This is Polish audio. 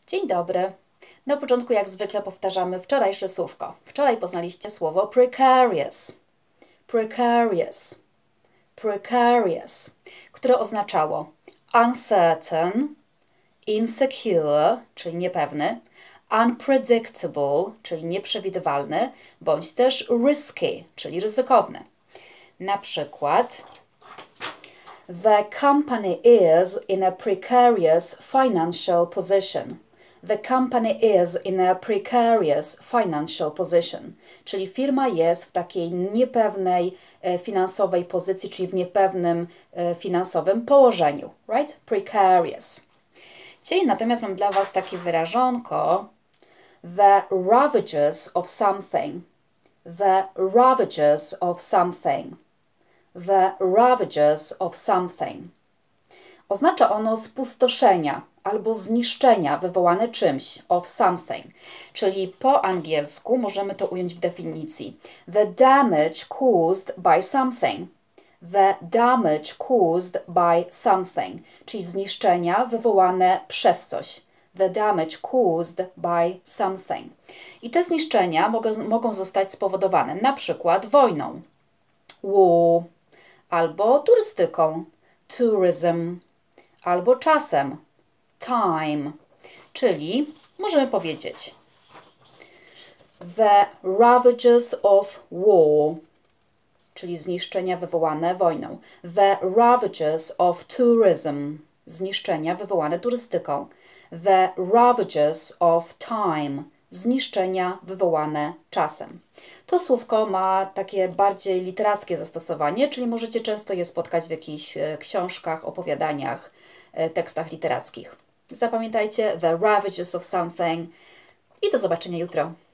Dzień dobry. Na początku jak zwykle powtarzamy wczorajsze słówko. Wczoraj poznaliście słowo precarious. Precarious. Precarious, które oznaczało uncertain, insecure, czyli niepewny, unpredictable, czyli nieprzewidywalny, bądź też risky, czyli ryzykowny. Na przykład The company is in a precarious financial position. The company is in a precarious financial position. Czyli firma jest w takiej niepewnej finansowej pozycji, czyli w niepewnym finansowym położeniu. Right? Precarious. Dzisiaj natomiast mam dla Was takie wyrażonko the ravages of something. The ravages of something. The ravages of something. Oznacza ono spustoszenia albo zniszczenia wywołane czymś, of something. Czyli po angielsku możemy to ująć w definicji. The damage caused by something. The damage caused by something. Czyli zniszczenia wywołane przez coś. The damage caused by something. I te zniszczenia mogą zostać spowodowane na przykład wojną, war, albo turystyką, tourism, albo czasem, time. Czyli możemy powiedzieć the ravages of war, czyli zniszczenia wywołane wojną. The ravages of tourism, zniszczenia wywołane turystyką. The ravages of time, zniszczenia wywołane czasem. To słówko ma takie bardziej literackie zastosowanie, czyli możecie często je spotkać w jakichś książkach, opowiadaniach, tekstach literackich. Zapamiętajcie the ravages of something i do zobaczenia jutro.